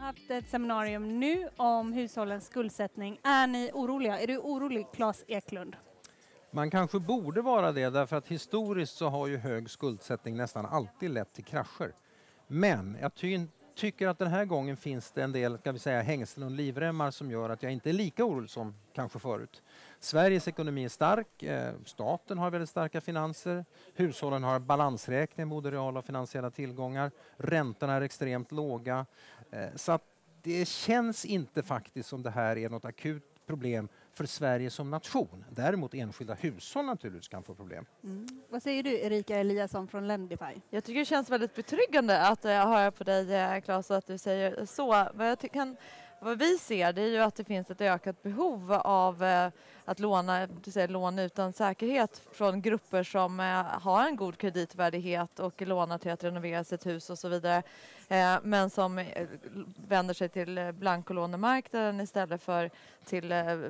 haft ett seminarium nu om hushållens skuldsättning. Är ni oroliga? Är du orolig, Claes Eklund? Man kanske borde vara det, därför att historiskt så har ju hög skuldsättning nästan alltid lett till krascher. Men jag tycker att den här gången finns det en del, ska vi säga, hängslen och livremmar som gör att jag inte är lika orolig som kanske förut. Sveriges ekonomi är stark, staten har väldigt starka finanser, hushållen har balansräkning, både reala och finansiella tillgångar, räntorna är extremt låga. Så att det känns inte faktiskt som det här är något akut problem för Sverige som nation. Däremot enskilda hushåll naturligtvis kan få problem. Vad säger du, Erika Eliasson från Lendify? Jag tycker det känns väldigt betryggande att höra på dig, Claes, att du säger så. Vad vi ser, det är ju att det finns ett ökat behov av att låna utan säkerhet från grupper som har en god kreditvärdighet och lånar till att renovera sitt hus och så vidare. Men som vänder sig till blankolånemarknaden istället för till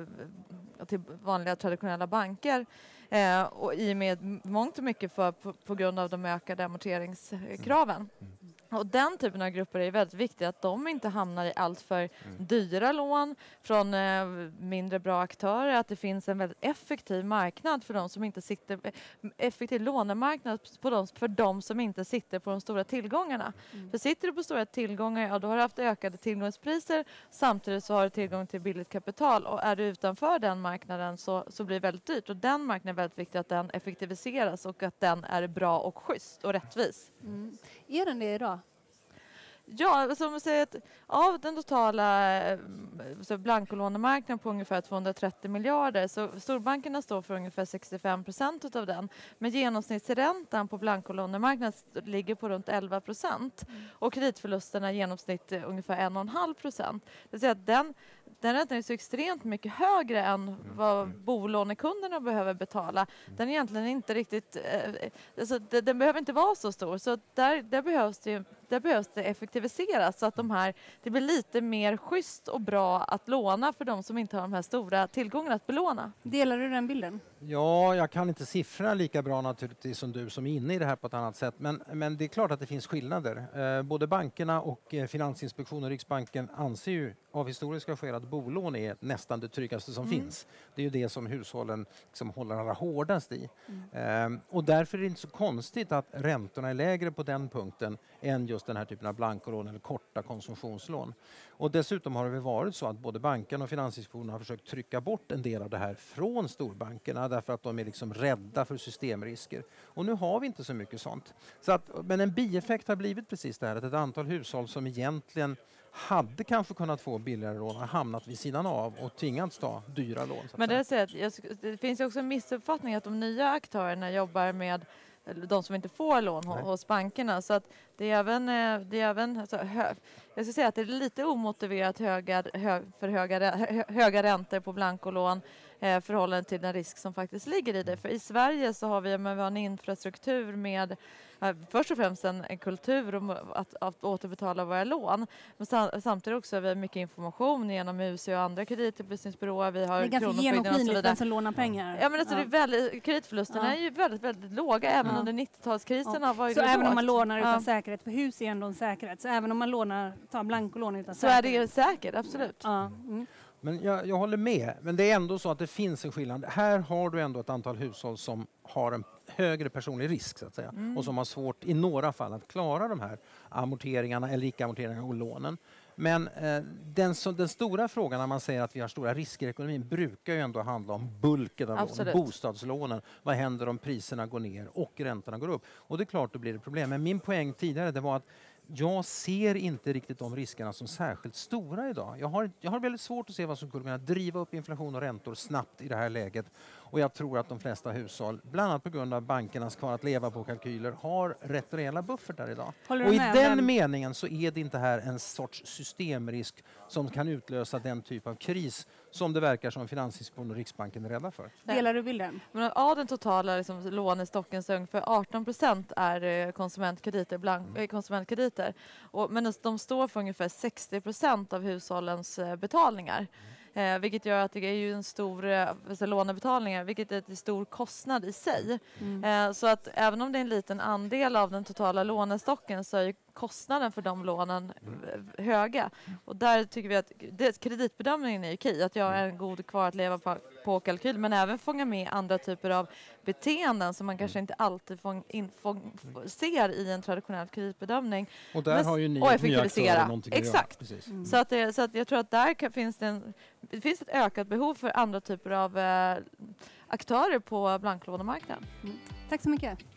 vanliga traditionella banker. Och i och med mångt och mycket på grund av de ökade amorteringskraven. Och den typen av grupper är väldigt viktigt att de inte hamnar i allt för dyra lån från mindre bra aktörer. Att det finns en väldigt effektiv marknad för de som inte sitter, effektiv lånemarknad för de som inte sitter på de stora tillgångarna. För sitter du på stora tillgångar, ja, då har du haft ökade tillgångspriser, samtidigt så har du tillgång till billigt kapital, och är du utanför den marknaden så blir det väldigt dyrt, och den marknaden är väldigt viktig att den effektiviseras och att den är bra och schysst och rättvis. Är den det idag? Ja, som vi säger, att av den totala blankolånemarknaden på ungefär 230 miljarder, så storbankerna står för ungefär 65% av den. Men genomsnittsräntan på blankolånemarknaden ligger på runt 11%. Och kreditförlusterna i genomsnitt ungefär 1,5%. Det vill säga att den räntan är så extremt mycket högre än vad bolånekunderna behöver betala. Den är egentligen inte riktigt, den behöver inte vara så stor. Så där behövs det effektiviseras så att det blir lite mer schysst och bra att låna för de som inte har de här stora tillgångarna att belåna. Delar du den bilden? Ja, jag kan inte siffrorna lika bra naturligtvis som du som är inne i det här på ett annat sätt. Men det är klart att det finns skillnader. Både bankerna och Finansinspektionen och Riksbanken anser ju av historiska skäl att bolån är nästan det tryggaste som finns. Det är ju det som hushållen liksom håller allra hårdast i. Och därför är det inte så konstigt att räntorna är lägre på den punkten än just den här typen av blankolån eller korta konsumtionslån. Och dessutom har det väl varit så att både banken och Finansinspektionen har försökt trycka bort en del av det här från storbankerna därför att de är liksom rädda för systemrisker. Och nu har vi inte så mycket sånt. Men en bieffekt har blivit precis det här, att ett antal hushåll som egentligen hade kanske kunnat få billigare lån har hamnat vid sidan av och tvingats ta dyra lån. Men det finns ju också en missuppfattning att de nya aktörerna jobbar med de som inte får lån hos bankerna, så att det är även jag ska säga att det är lite omotiverat höga räntor på blankolån förhållande till den risk som faktiskt ligger i det. För i Sverige så har vi en infrastruktur med först och främst en kultur om att återbetala våra lån. Men samtidigt också har vi mycket information genom UC och andra kreditupplysningsbyråer. Vi har det är ganska genomskinligt vem som lånar pengar. Ja, men alltså kreditförlusterna är ju väldigt, väldigt låga även under 90-talskrisen. Så även om man lånar utan säkerhet, för hus är ändå en säkerhet. Så även om man tar blankolån utan säkerhet. Så är det säkert, absolut. Men jag håller med, men det är ändå så att det finns en skillnad. Här har du ändå ett antal hushåll som har en högre personlig risk så att säga, och som har svårt i några fall att klara de här amorteringarna eller icke-amorteringarna och lånen. Men den stora frågan när man säger att vi har stora risker i ekonomin brukar ju ändå handla om bulken av lån, bostadslånen. Vad händer om priserna går ner och räntorna går upp? Och det är klart, då blir det problem. Men min poäng tidigare det var att jag ser inte riktigt de riskerna som särskilt stora idag. Jag har väldigt svårt att se vad som skulle kunna driva upp inflation och räntor snabbt i det här läget. Och jag tror att de flesta hushåll, bland annat på grund av bankernas kvar att leva på kalkyler, har rätt rejäla buffertar idag. Och i den meningen så är det inte här en sorts systemrisk som kan utlösa den typ av kris som det verkar som Finansinspektionen och Riksbanken är rädda för. Delar du bilden? Men av den totala lånestocken så ungefär 18% är konsumentkrediter. Men de står för ungefär 60% av hushållens betalningar. vilket gör att det är ju en stor lånebetalningar, vilket är en stor kostnad i sig. Så att även om det är en liten andel av den totala lånestocken så är kostnaden för de lånen höga. Och där tycker vi att kreditbedömningen är okej, att jag är en god kvar att leva på kalkyl, men även fånga med andra typer av beteenden som man kanske inte alltid ser i en traditionell kreditbedömning. Och där har ju ni och effektivisera. Någonting Exakt. Så att jag tror att där finns det finns ett ökat behov för andra typer av aktörer på blanklånemarknaden. Tack så mycket.